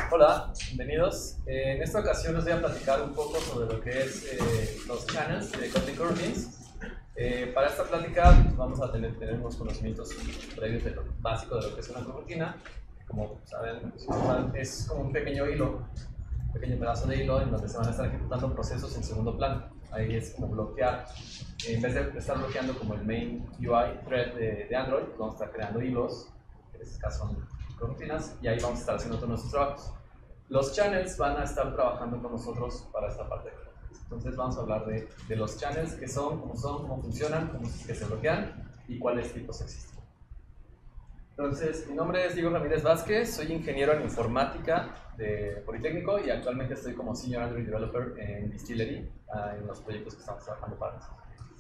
Hola, bienvenidos. En esta ocasión les voy a platicar un poco sobre lo que es los channels de Kotlin Coroutines. Para esta plática pues, vamos a tener unos conocimientos previos de lo básico de lo que es una coroutine. Como saben, es como un pequeño hilo, un pequeño pedazo de hilo en donde se van a estar ejecutando procesos en segundo plano. Ahí es como bloquear. En vez de estar bloqueando como el main UI thread de Android, pues vamos a estar creando hilos, que en este caso son corutinas, y ahí vamos a estar haciendo todos nuestros trabajos. Los channels van a estar trabajando con nosotros para esta parte. Entonces vamos a hablar de los channels, qué son, cómo funcionan, cómo es que se bloquean y cuáles tipos existen. Entonces, mi nombre es Diego Ramírez Vázquez, soy ingeniero en informática de Politécnico y actualmente estoy como Senior Android Developer en Distillery, en los proyectos que estamos trabajando para nosotros.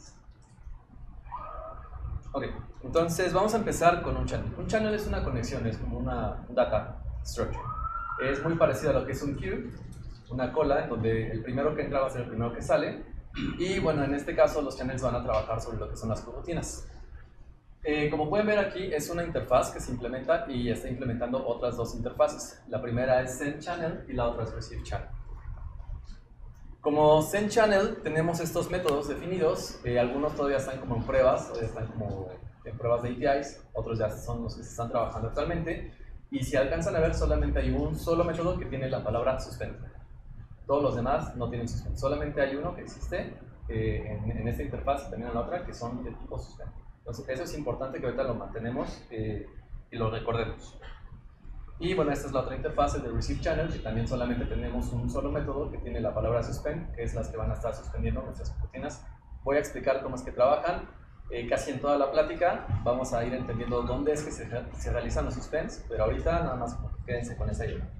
Ok, entonces vamos a empezar con un channel. Un channel es una conexión, es como una data structure. Es muy parecido a lo que es un queue, una cola, en donde el primero que entra va a ser el primero que sale. Y bueno, en este caso los channels van a trabajar sobre lo que son las corutinas. Como pueden ver aquí, es una interfaz que se implementa y está implementando otras dos interfaces. La primera es Send Channel y la otra es Receive Channel. Como Send Channel tenemos estos métodos definidos, algunos todavía están como en pruebas, todavía están como en pruebas de APIs, otros ya son los que se están trabajando actualmente, y si alcanzan a ver solamente hay un solo método que tiene la palabra suspend. Todos los demás no tienen suspend, solamente hay uno que existe en esta interfaz y también en la otra que son de tipo suspend. Entonces eso es importante que ahorita lo mantenemos y lo recordemos. Y bueno, esta es la otra interfaz, el de Receive Channel, que también solamente tenemos un solo método que tiene la palabra suspend, que es las que van a estar suspendiendo nuestras corutinas. Voy a explicar cómo es que trabajan. Casi en toda la plática vamos a ir entendiendo dónde es que se realizan los suspends, pero ahorita nada más quédense con esa idea.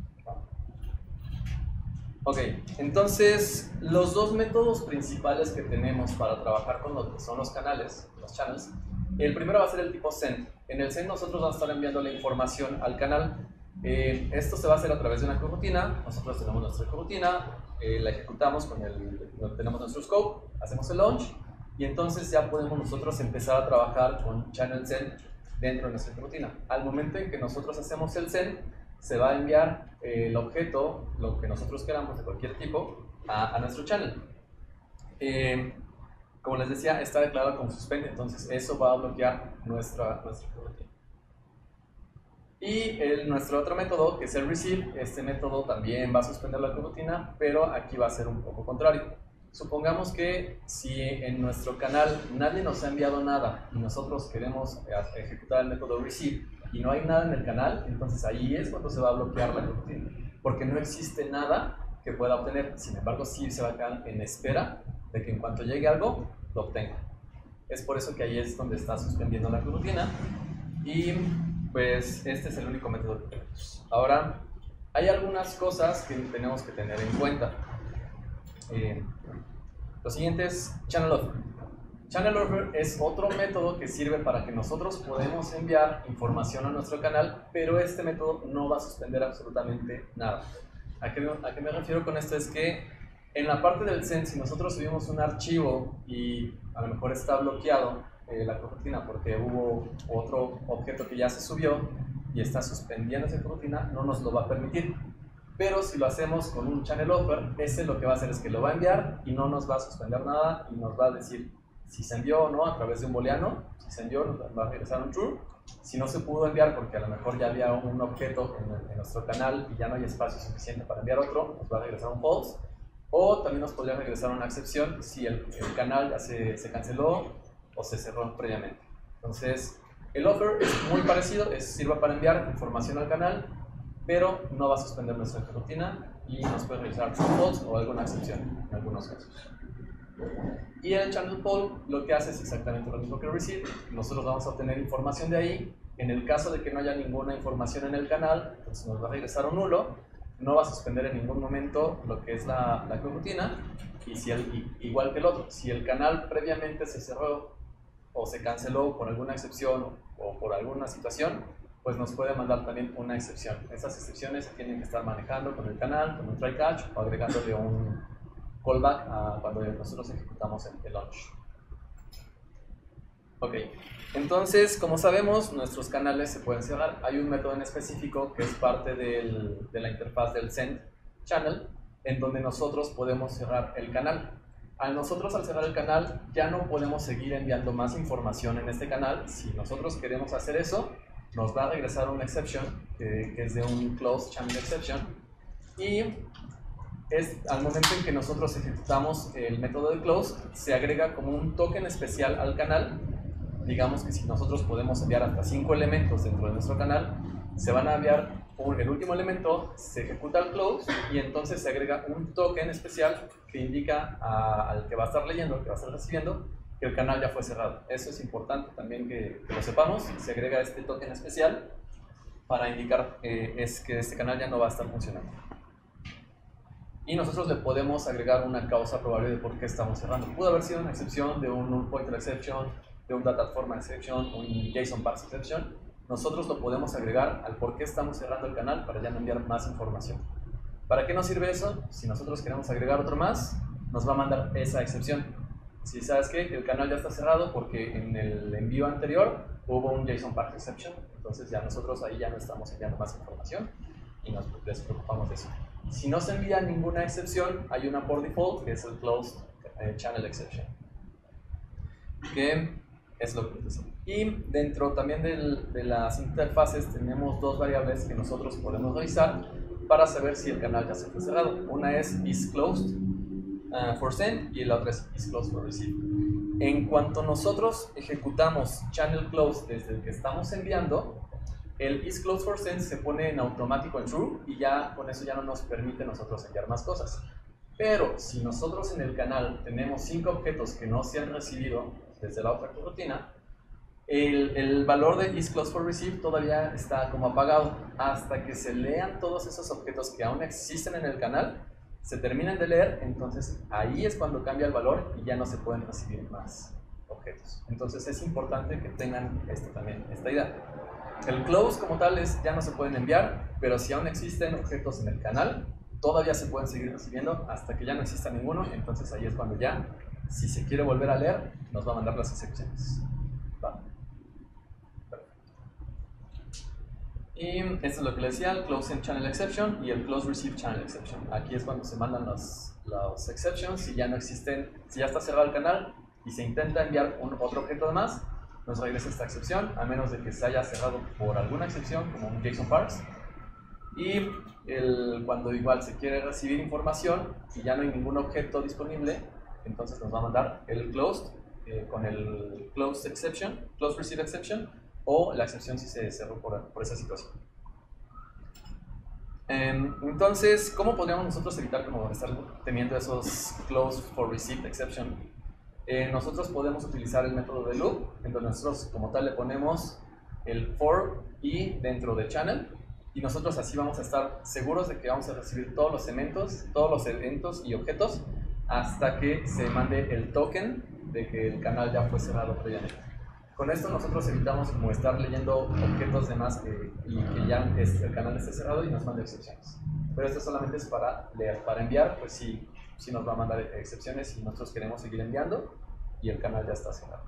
Ok, entonces los dos métodos principales que tenemos para trabajar con lo que son los canales, los channels, el primero va a ser el tipo send. En el send nosotros vamos a estar enviando la información al canal. Esto se va a hacer a través de una coroutine. Nosotros tenemos nuestra coroutine, la ejecutamos tenemos nuestro scope, hacemos el launch y entonces ya podemos nosotros empezar a trabajar con channel send dentro de nuestra coroutine. Al momento en que nosotros hacemos el send, se va a enviar el objeto, lo que nosotros queramos de cualquier tipo, a nuestro channel. Como les decía, está declarado como suspend, entonces eso va a bloquear nuestra coroutine. Y nuestro otro método, que es el receive, este método también va a suspender la coroutine, pero aquí va a ser un poco contrario. Supongamos que si en nuestro canal nadie nos ha enviado nada y nosotros queremos ejecutar el método receive y no hay nada en el canal, entonces ahí es cuando se va a bloquear la coroutine, porque no existe nada que pueda obtener. Sin embargo, sí se va a quedar en espera de que en cuanto llegue algo, lo obtenga. Es por eso que ahí es donde está suspendiendo la coroutine y pues este es el único método que tenemos. Ahora, hay algunas cosas que tenemos que tener en cuenta. Lo siguiente es Channel Offer. Channel Offer es otro método que sirve para que nosotros podamos enviar información a nuestro canal, pero este método no va a suspender absolutamente nada. ¿A qué me refiero con esto? Es que en la parte del send, si nosotros subimos un archivo y a lo mejor está bloqueado la coroutine porque hubo otro objeto que ya se subió y está suspendiendo esa coroutine, no nos lo va a permitir. Pero si lo hacemos con un channel offer, ese lo que va a hacer es que lo va a enviar y no nos va a suspender nada y nos va a decir si se envió o no a través de un booleano. Si se envió, nos va a regresar un true. Si no se pudo enviar porque a lo mejor ya había un objeto en nuestro canal y ya no hay espacio suficiente para enviar otro, nos va a regresar un false. O también nos podría regresar una excepción si el canal ya se canceló o se cerró previamente. Entonces, el offer es muy parecido, sirve para enviar información al canal, pero no va a suspender nuestra coroutine y nos puede regresar un false o alguna excepción en algunos casos. Y el channel poll lo que hace es exactamente lo mismo que el receive. Nosotros vamos a obtener información de ahí. En el caso de que no haya ninguna información en el canal, entonces nos va a regresar un nulo. No va a suspender en ningún momento lo que es la coroutine. Y igual que el otro, si el canal previamente se cerró o se canceló por alguna excepción o por alguna situación, pues nos puede mandar también una excepción. Esas excepciones se tienen que estar manejando con el canal, con un try catch o agregándole un callback cuando nosotros ejecutamos el launch. Ok, entonces como sabemos nuestros canales se pueden cerrar. Hay un método en específico que es parte de la interfaz del Send Channel en donde nosotros podemos cerrar el canal. Al cerrar el canal ya no podemos seguir enviando más información en este canal. Si nosotros queremos hacer eso, nos va a regresar una exception que es de un Close Channel Exception, y al momento en que nosotros ejecutamos el método de close, se agrega como un token especial al canal. Digamos que si nosotros podemos enviar hasta 5 elementos dentro de nuestro canal, se van a enviar el último elemento, se ejecuta el close y entonces se agrega un token especial que indica al que va a estar leyendo, que va a estar recibiendo, que el canal ya fue cerrado. Eso es importante también que lo sepamos. Se agrega este token especial para indicar que este canal ya no va a estar funcionando. Y nosotros le podemos agregar una causa probable de por qué estamos cerrando. Pudo haber sido una excepción de un null pointer exception, de un data format exception, un JSON parse exception. Nosotros lo podemos agregar al por qué estamos cerrando el canal para ya no enviar más información. ¿Para qué nos sirve eso? Si nosotros queremos agregar otro más, nos va a mandar esa excepción. Si sabes que el canal ya está cerrado porque en el envío anterior hubo un JSON parse exception, entonces ya nosotros ahí ya no estamos enviando más información y nos despreocupamos de eso. Si no se envía ninguna excepción, hay una por default que es el Closed Channel Exception, que es lo que es. Y dentro también de las interfaces tenemos dos variables que nosotros podemos revisar para saber si el canal ya se fue cerrado. Una es isClosed for send y la otra es isClosed for receive. En cuanto nosotros ejecutamos channel close desde el que estamos enviando, el isClosed for send se pone en automático en true y ya con eso ya no nos permite nosotros enviar más cosas. Pero si nosotros en el canal tenemos 5 objetos que no se han recibido desde la otra rutina, el valor de isClosed for receive todavía está como apagado hasta que se lean todos esos objetos que aún existen en el canal, se terminan de leer, entonces ahí es cuando cambia el valor y ya no se pueden recibir más objetos. Entonces es importante que tengan esta idea. El close como tal ya no se pueden enviar, pero si aún existen objetos en el canal, todavía se pueden seguir recibiendo hasta que ya no exista ninguno. Entonces ahí es cuando ya, si se quiere volver a leer, nos va a mandar las excepciones. ¿Va? Y esto es lo que le decía, el Close Send Channel Exception y el Close Receive Channel Exception. Aquí es cuando se mandan los exceptions. Si ya no existen, si ya está cerrado el canal y se intenta enviar otro objeto de más, nos regresa esta excepción, a menos de que se haya cerrado por alguna excepción, como un JSON parse. Y cuando igual se quiere recibir información y ya no hay ningún objeto disponible, entonces nos va a mandar el closed con el closed exception, closed receive exception, o la excepción si se cerró por esa situación. Entonces, ¿cómo podríamos nosotros evitar como estar teniendo esos closed for receive exception? Nosotros podemos utilizar el método de loop, en donde nosotros como tal le ponemos el for y dentro de channel, y nosotros así vamos a estar seguros de que vamos a recibir todos los eventos y objetos hasta que se mande el token de que el canal ya fue cerrado previamente. Con esto nosotros evitamos como estar leyendo objetos de más y que ya el canal esté cerrado y nos mande excepciones. Pero esto solamente es para leer. Para enviar, pues sí nos va a mandar excepciones si nosotros queremos seguir enviando y el canal ya está cerrado.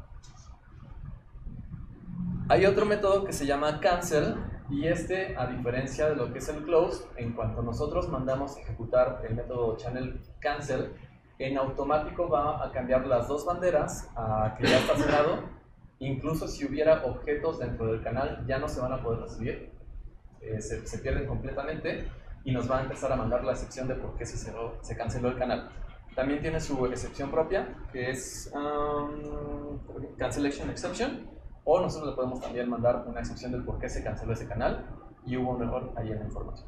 Hay otro método que se llama cancel, y a diferencia de lo que es el close, en cuanto nosotros mandamos ejecutar el método channel cancel, en automático va a cambiar las dos banderas a que ya está cerrado. Incluso si hubiera objetos dentro del canal ya no se van a poder recibir, se pierden completamente y nos va a empezar a mandar la excepción de por qué se canceló el canal. También tiene su excepción propia, que es cancellation exception, o nosotros le podemos también mandar una excepción del por qué se canceló ese canal y hubo un error ahí en la información.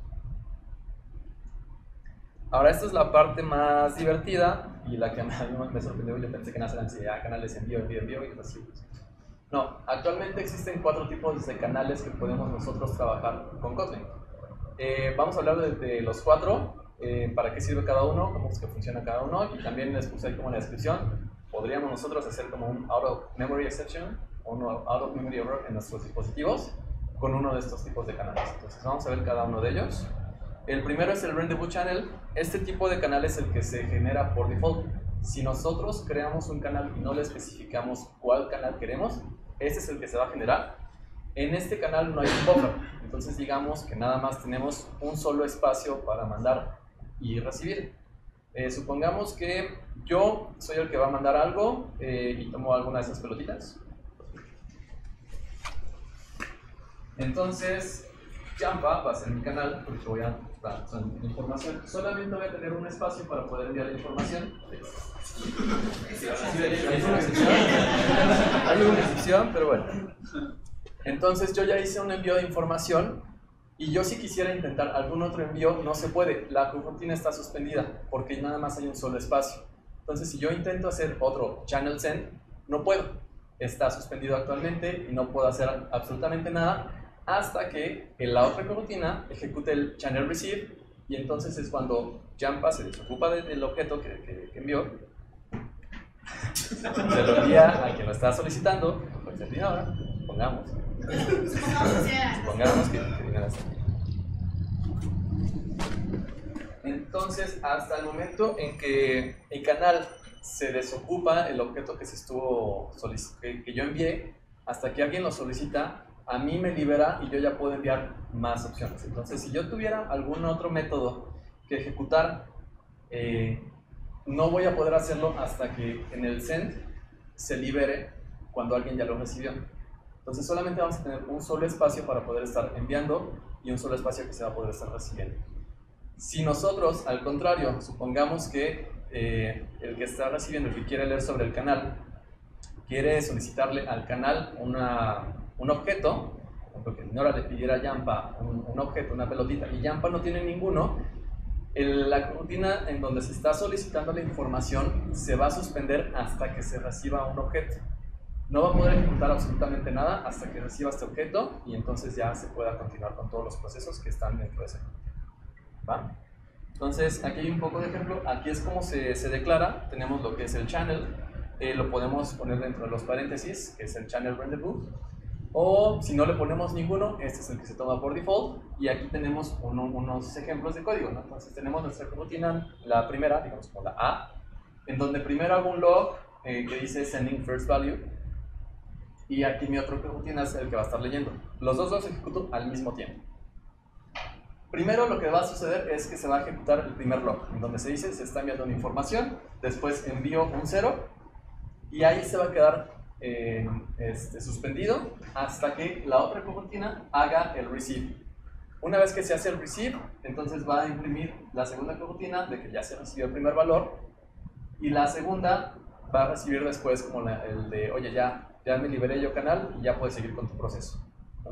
Ahora, esta es la parte más divertida y la que a mí me sorprendió. Yo pensé que eran canales envío y recibo. No, actualmente existen 4 tipos de canales que podemos nosotros trabajar con Kotlin. Vamos a hablar de los 4, para qué sirve cada uno, cómo es que funciona cada uno, y también les puse ahí como en la descripción, podríamos nosotros hacer como un out of memory exception o un out of memory error en nuestros dispositivos con uno de estos tipos de canales. Entonces vamos a ver cada uno de ellos. El primero es el rendezvous channel. Este tipo de canal es el que se genera por default. Si nosotros creamos un canal y no le especificamos cuál canal queremos, este es el que se va a generar. En este canal no hay un buffer, entonces digamos que nada más tenemos un solo espacio para mandar y recibir. Supongamos que yo soy el que va a mandar algo y tomo alguna de esas pelotitas. Entonces, Jampa va a ser mi canal porque voy a dar información. Solamente voy a tener un espacio para poder enviar la información. Hay una excepción, pero bueno. Entonces yo ya hice un envío de información y yo si quisiera intentar algún otro envío no se puede. La cortina está suspendida porque nada más hay un solo espacio. Entonces si yo intento hacer otro channel send, no puedo. Está suspendido actualmente y no puedo hacer absolutamente nada hasta que la otra cortina ejecute el channel receive y entonces es cuando Jampa se desocupa del objeto que envió, se lo envía a quien lo está solicitando, puede ser ahora, supongamos que viene hasta aquí. Entonces, hasta el momento en que el canal se desocupa el objeto que yo envié, hasta que alguien lo solicita, a mí me libera y yo ya puedo enviar más opciones. Entonces, si yo tuviera algún otro método que ejecutar, no voy a poder hacerlo hasta que en el send se libere cuando alguien ya lo recibió. Entonces solamente vamos a tener un solo espacio para poder estar enviando y un solo espacio que se va a poder estar recibiendo. Si nosotros, al contrario, supongamos que el que está recibiendo, el que quiere leer sobre el canal, quiere solicitarle al canal un objeto, porque Nora le pidiera a Jampa un objeto, una pelotita, y Jampa no tiene ninguno, la cortina en donde se está solicitando la información se va a suspender hasta que se reciba un objeto. No va a poder ejecutar absolutamente nada hasta que reciba este objeto y entonces ya se pueda continuar con todos los procesos que están dentro de ese cortina. ¿Va? Entonces aquí hay un poco de ejemplo. Aquí es como se declara. Tenemos lo que es el channel, lo podemos poner dentro de los paréntesis, que es el channel rendezvous, o si no le ponemos ninguno, este es el que se toma por default, y aquí tenemos unos ejemplos de código, ¿no? Entonces tenemos nuestra cortina, la primera, digamos como la A, en donde primero hago un log que dice sending first value, y aquí mi otro cortina es el que va a estar leyendo. Los dos los ejecuto al mismo tiempo. Primero lo que va a suceder es que se va a ejecutar el primer log, en donde se dice se está enviando una información, después envío un 0, y ahí se va a quedar suspendido hasta que la otra cortina haga el receive. Una vez que se hace el receive, entonces va a imprimir la segunda cortina de que ya se recibió el primer valor, y la segunda va a recibir después como el de, oye, ya me liberé yo canal y ya puedes seguir con tu proceso.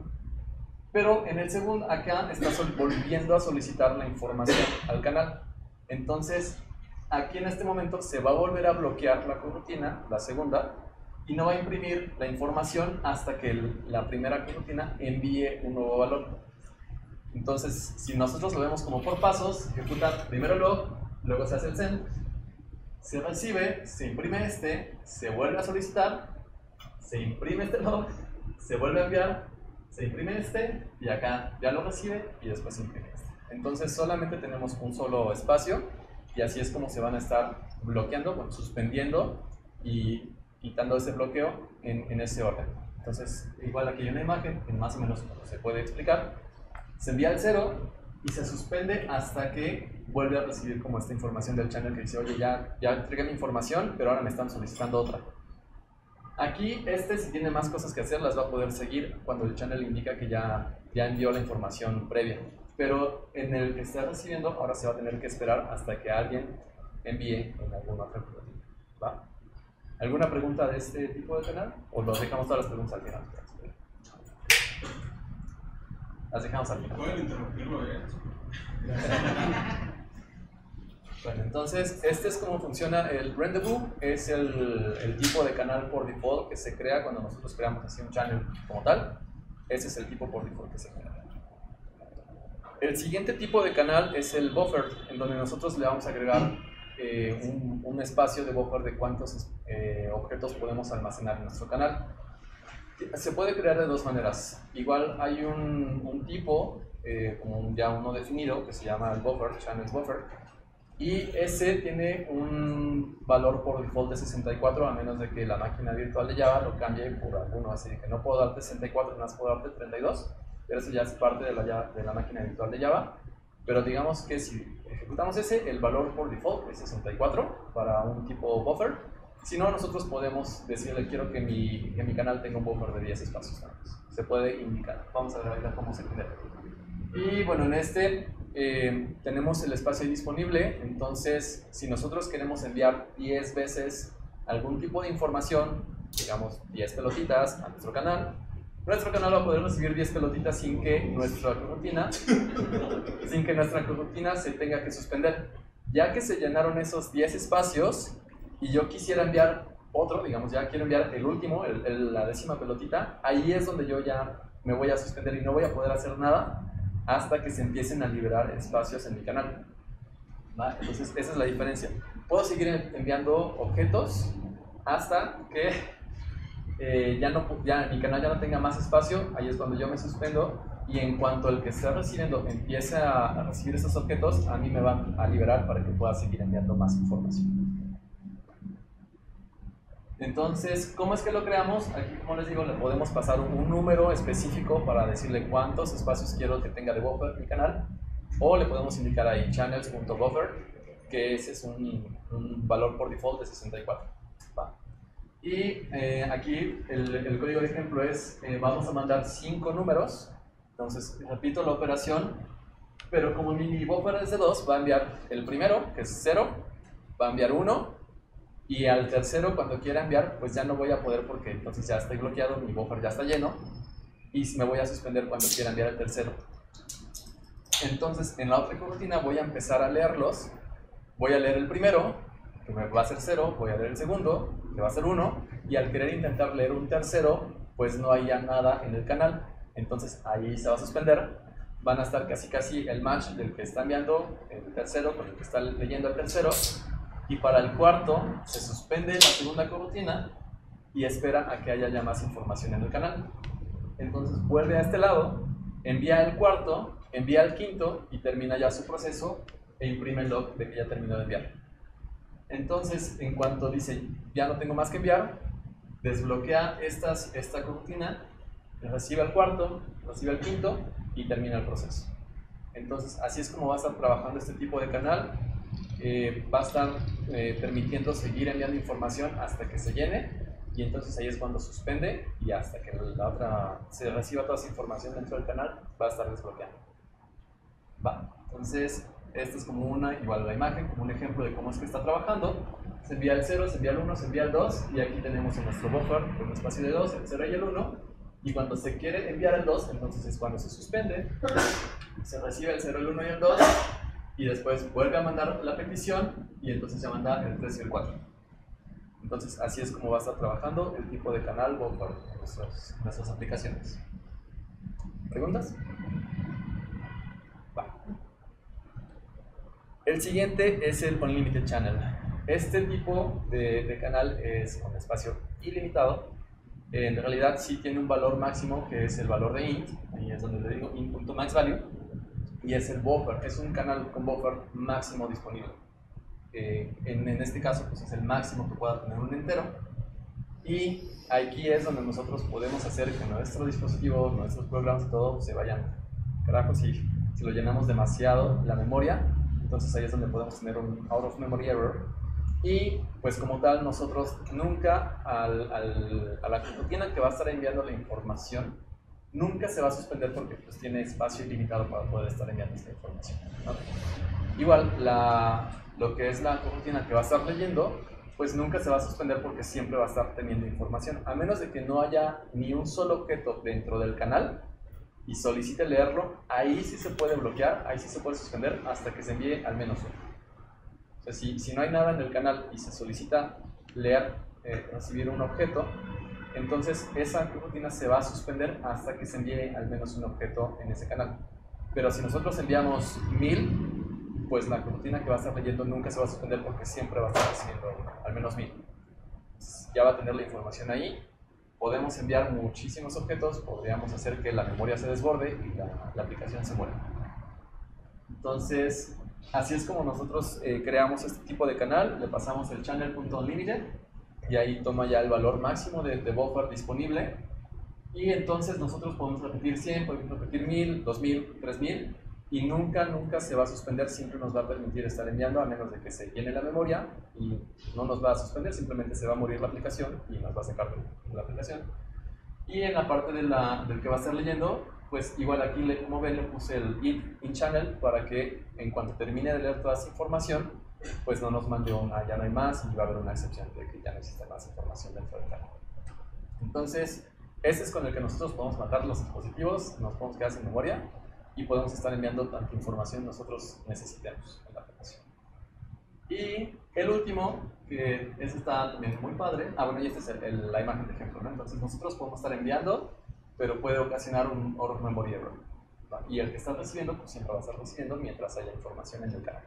Pero en el segundo, acá está volviendo a solicitar la información al canal. Entonces, aquí en este momento se va a volver a bloquear la cortina, la segunda, y no va a imprimir la información hasta que la primera cortina envíe un nuevo valor. Entonces, si nosotros lo vemos como por pasos, ejecuta primero el log, luego se hace el send, se recibe, se imprime se vuelve a solicitar, se imprime este log, se vuelve a enviar, se imprime y acá ya lo recibe y después se imprime Entonces solamente tenemos un solo espacio y así es como se van a estar bloqueando, bueno, suspendiendo y quitando ese bloqueo en ese orden. Entonces, igual aquí hay una imagen que más o menos se puede explicar. Se envía el 0 y se suspende hasta que vuelve a recibir como esta información del channel que dice, oye, ya entregué mi información, pero ahora me están solicitando otra. Aquí si tiene más cosas que hacer, las va a poder seguir cuando el channel indica que ya envió la información previa. Pero en el que está recibiendo, ahora se va a tener que esperar hasta que alguien envíe en alguna otra cortina. ¿Va? ¿Alguna pregunta de este tipo de canal? ¿O los dejamos todas las preguntas al final? Las dejamos al final. ¿Pueden interrumpirlo? Bueno, entonces, este es cómo funciona el rendezvous. Es el tipo de canal por default que se crea cuando nosotros creamos así un channel como tal. Ese es el tipo por default que se crea. El siguiente tipo de canal es el buffer, en donde nosotros le vamos a agregar un espacio de buffer de cuántos objetos podemos almacenar en nuestro canal. Se puede crear de dos maneras. Igual hay un tipo, como ya uno definido, que se llama el buffer, channel buffer, Y ese tiene un valor por default de 64, a menos de que la máquina virtual de Java lo cambie por alguno. Así que no puedo darte 64, nada más puedo darte 32, pero eso ya es parte de la máquina virtual de Java. Pero digamos que si ejecutamos ese, el valor por default es 64 para un tipo buffer. Si no, nosotros podemos decirle, quiero que mi canal tenga un buffer de 10 espacios. Se puede indicar. Vamos a ver ahorita cómo se genera. Y bueno, en este tenemos el espacio ahí disponible. Entonces, si nosotros queremos enviar 10 veces algún tipo de información, digamos 10 pelotitas a nuestro canal va a poder recibir 10 pelotitas sin que nuestra coroutine se tenga que suspender. Ya que se llenaron esos 10 espacios y yo quisiera enviar otro, digamos ya quiero enviar el último, la 10ª pelotita, ahí es donde yo ya me voy a suspender y no voy a poder hacer nada hasta que se empiecen a liberar espacios en mi canal. ¿Va? Entonces esa es la diferencia. Puedo seguir enviando objetos hasta que mi canal ya no tenga más espacio. Ahí es cuando yo me suspendo, y en cuanto el que esté recibiendo empiece a recibir esos objetos, a mí me van a liberar para que pueda seguir enviando más información. Entonces, ¿cómo es que lo creamos? Aquí, como les digo, le podemos pasar un número específico para decirle cuántos espacios quiero que tenga de buffer mi canal, o le podemos indicar ahí channels.buffer, que ese es un valor por default de 64. ¿Va? Y aquí el código de ejemplo es, vamos a mandar 5 números. Entonces, repito la operación, pero como mi buffer es de 2, va a enviar el primero, que es 0, va a enviar 1, y al tercero, cuando quiera enviar, pues ya no voy a poder porque entonces ya estoy bloqueado, mi buffer ya está lleno, y me voy a suspender cuando quiera enviar el tercero. Entonces, en la otra coroutine voy a empezar a leerlos. Voy a leer el primero, que me va a ser 0, voy a leer el segundo, que va a ser 1, y al querer intentar leer un tercero, pues no hay ya nada en el canal. Entonces ahí se va a suspender. Van a estar casi el match del que está enviando el tercero con el que está leyendo el tercero. Y para el cuarto se suspende la segunda coroutine y espera a que haya ya más información en el canal. Entonces vuelve a este lado, envía el cuarto, envía el quinto y termina ya su proceso e imprime el log de que ya terminó de enviar. Entonces, en cuanto dice ya no tengo más que enviar, desbloquea esta coroutine, recibe el cuarto, recibe el quinto y termina el proceso. Entonces, así es como va a estar trabajando este tipo de canal. Va a estar permitiendo seguir enviando información hasta que se llene, y entonces ahí es cuando suspende, y hasta que la otra se reciba toda esa información dentro del canal va a estar desbloqueando. Va, entonces esta es como igual la imagen, como un ejemplo de cómo es que está trabajando. Se envía el 0, se envía el 1, se envía el 2, y aquí tenemos en nuestro buffer un espacio de 2, el 0 y el 1, y cuando se quiere enviar el 2, entonces es cuando se suspende, se recibe el 0, el 1 y el 2, y después vuelve a mandar la petición, y entonces se manda el 3 y el 4. Entonces así es como va a estar trabajando el tipo de canal buffer en nuestras aplicaciones. ¿Preguntas? Va. El siguiente es el Unlimited Channel. Este tipo de canal es con espacio ilimitado. En realidad sí tiene un valor máximo, que es el valor de int, ahí es donde le digo int.maxValue, y es el buffer, es un canal con buffer máximo disponible. En este caso pues es el máximo que pueda tener un entero, y aquí es donde nosotros podemos hacer que nuestro dispositivo, nuestros programas y todo se vayan carajo. Si lo llenamos demasiado la memoria, entonces ahí es donde podemos tener un out of memory error, y pues como tal nosotros nunca a la coroutine que va a estar enviando la información nunca se va a suspender, porque pues tiene espacio ilimitado para poder estar enviando esta información, ¿no? Igual lo que es la coroutine que va a estar leyendo, pues nunca se va a suspender porque siempre va a estar teniendo información, a menos de que no haya ni un solo objeto dentro del canal y solicite leerlo. Ahí sí se puede bloquear, ahí sí se puede suspender hasta que se envíe al menos uno. O sea, si no hay nada en el canal y se solicita leer, recibir un objeto, entonces esa coroutine se va a suspender hasta que se envíe al menos un objeto en ese canal. Pero si nosotros enviamos 1000, pues la coroutine que va a estar leyendo nunca se va a suspender porque siempre va a estar recibiendo al menos 1000. Ya va a tener la información ahí. Podemos enviar muchísimos objetos, podríamos hacer que la memoria se desborde y la aplicación se muera. Entonces, Así es como nosotros creamos este tipo de canal, le pasamos el channel.unlimited y ahí toma ya el valor máximo de buffer disponible, y entonces nosotros podemos repetir 100, podemos repetir 1000, 2000, 3000 y nunca se va a suspender, siempre nos va a permitir estar enviando a menos de que se llene la memoria y no nos va a suspender, simplemente se va a morir la aplicación y nos va a sacar de la aplicación. Y en la parte del que va a estar leyendo, pues igual aquí, como ven, le puse el if in channel para que en cuanto termine de leer toda esa información, pues no nos mande ya no hay más y va a haber una excepción de que ya no existe más información dentro del canal. Entonces, este es con el que nosotros podemos matar los dispositivos, nos podemos quedar sin memoria y podemos estar enviando tanta información nosotros necesitemos en la aplicación. Y el último, que este está también muy padre. Bueno, y esta es la imagen de ejemplo, ¿no? Entonces nosotros podemos estar enviando, pero puede ocasionar un out memory error, ¿no? Y el que está recibiendo, pues siempre va a estar recibiendo mientras haya información en el canal.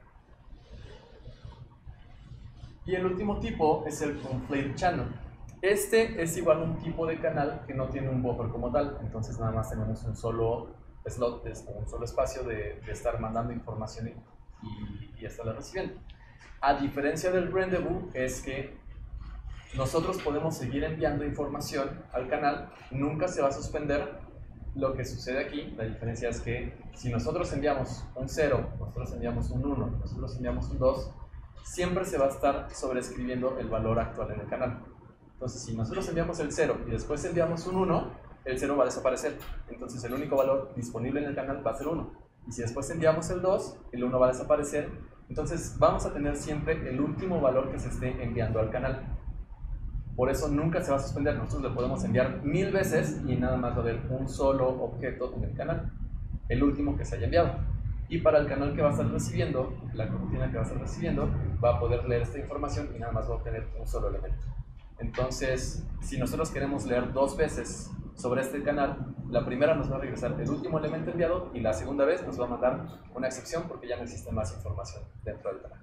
Y el último tipo es el conflate channel. Este es igual un tipo de canal que no tiene un buffer como tal, entonces nada más tenemos un solo slot, un solo espacio de estar mandando información y estarla recibiendo. A diferencia del rendezvous, es que nosotros podemos seguir enviando información al canal, nunca se va a suspender. Lo que sucede aquí, la diferencia es que si nosotros enviamos un 0, nosotros enviamos un 1, nosotros enviamos un 2, siempre se va a estar sobreescribiendo el valor actual en el canal. Entonces, si nosotros enviamos el 0 y después enviamos un 1, el 0 va a desaparecer. Entonces, el único valor disponible en el canal va a ser 1. Y si después enviamos el 2, el 1 va a desaparecer. Entonces, vamos a tener siempre el último valor que se esté enviando al canal. Por eso nunca se va a suspender. Nosotros le podemos enviar 1000 veces y nada más va a haber un solo objeto en el canal, el último que se haya enviado. Y para el canal que va a estar recibiendo, la cortina que va a estar recibiendo, va a poder leer esta información y nada más va a obtener un solo elemento. Entonces, si nosotros queremos leer 2 veces sobre este canal, la primera nos va a regresar el último elemento enviado y la segunda vez nos va a mandar una excepción porque ya no existe más información dentro del canal.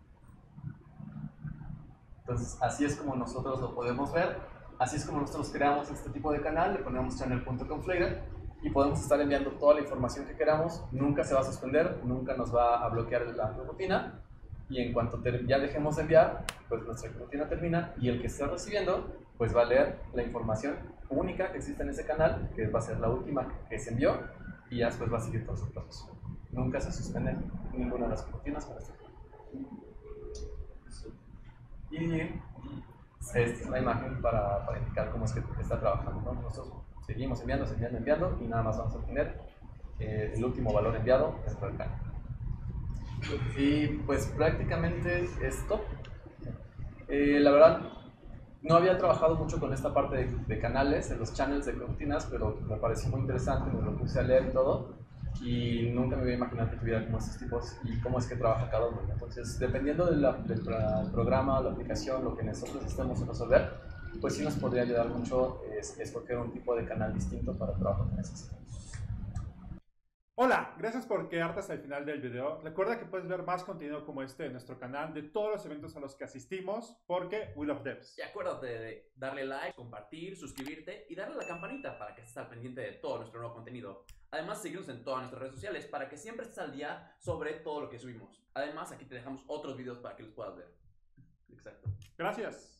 Entonces, así es como nosotros lo podemos ver, así es como nosotros creamos este tipo de canal, le ponemos channel.conflated y podemos estar enviando toda la información que queramos, nunca se va a suspender, nunca nos va a bloquear la rutina, y en cuanto ya dejemos de enviar, pues nuestra rutina termina y el que está recibiendo pues va a leer la información única que existe en ese canal, que va a ser la última que se envió, y ya después va a seguir todo su proceso. Nunca se suspende ninguna de las rutinas para este canal. Y esta es la imagen para indicar cómo es que está trabajando, ¿no? Nosotros seguimos enviando y nada más vamos a obtener el último valor enviado dentro del canal. Y pues prácticamente es esto. La verdad, no había trabajado mucho con esta parte de canales, de los channels de cortinas, pero me pareció muy interesante, me lo puse a leer y todo, y nunca me había imaginado que tuviera como estos tipos y cómo es que trabaja cada uno. Entonces, dependiendo del programa, la aplicación, lo que nosotros estemos resolver, pues sí nos podría ayudar mucho escoger un tipo de canal distinto para trabajar con esos sistemas. Hola, gracias por quedarte hasta el final del video. Recuerda que puedes ver más contenido como este en nuestro canal de todos los eventos a los que asistimos porque we love devs. Y acuérdate de darle like, compartir, suscribirte y darle a la campanita para que estés al pendiente de todo nuestro nuevo contenido. Además, seguirnos en todas nuestras redes sociales para que siempre estés al día sobre todo lo que subimos. Además, aquí te dejamos otros videos para que los puedas ver. Exacto. Gracias.